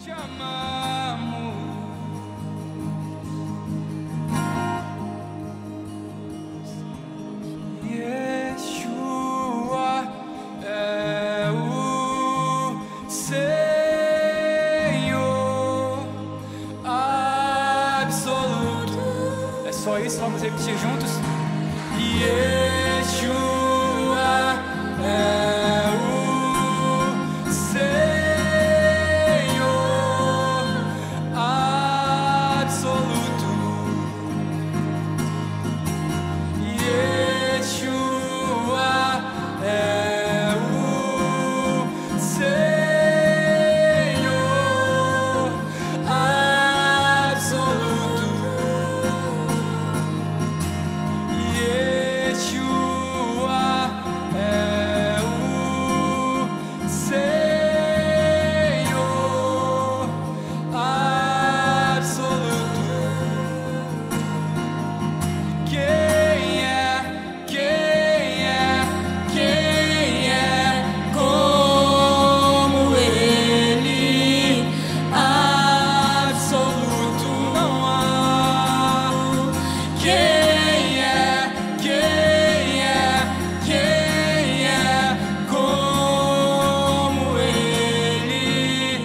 te amamos. Yeshua é o Senhor absoluto. É só isso, vamos repetir juntos. Yeshua é o Senhor absoluto. Yeshua é o Senhor absoluto. Yeshua é o Senhor absoluto. Quem é como Ele? Absoluto não há. Quem é como Ele?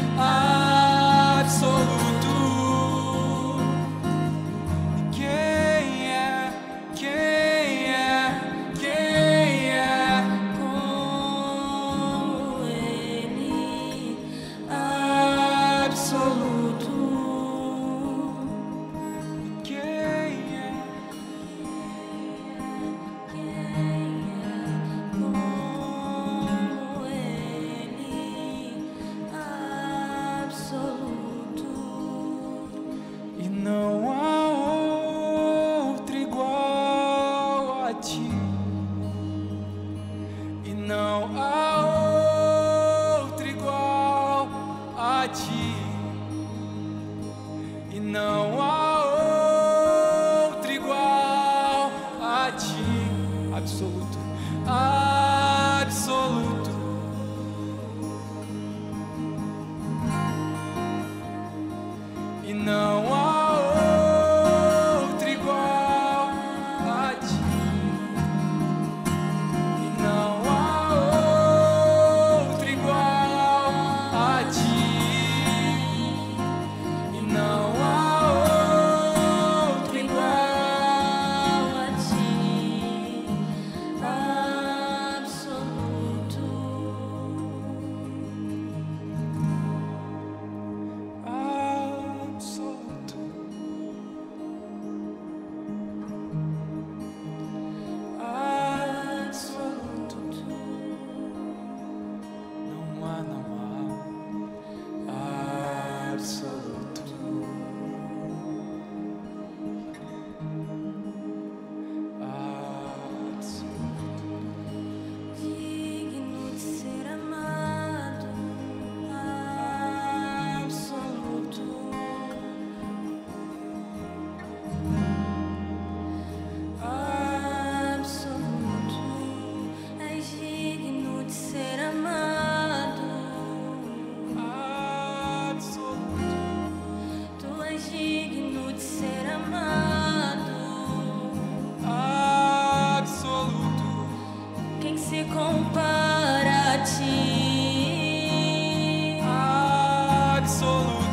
Absoluto. Quem é como Ele? Absoluto. Quem é como Ele? Absoluto. E não há outro igual a ti. E não há outro igual a ti. E não há outro igual a ti. Absoluto, absoluto. E não há outro igual a ti. E não há outro igual a ti. E não há outro igual a ti, absoluto. absoluto. Absoluto. Não há absoluto. Digno de ser amado, absoluto. Absoluto. És digno de ser amado, Absoluto. tu és digno de ser amado. Absoluto. Quem se compara a ti? Absoluto.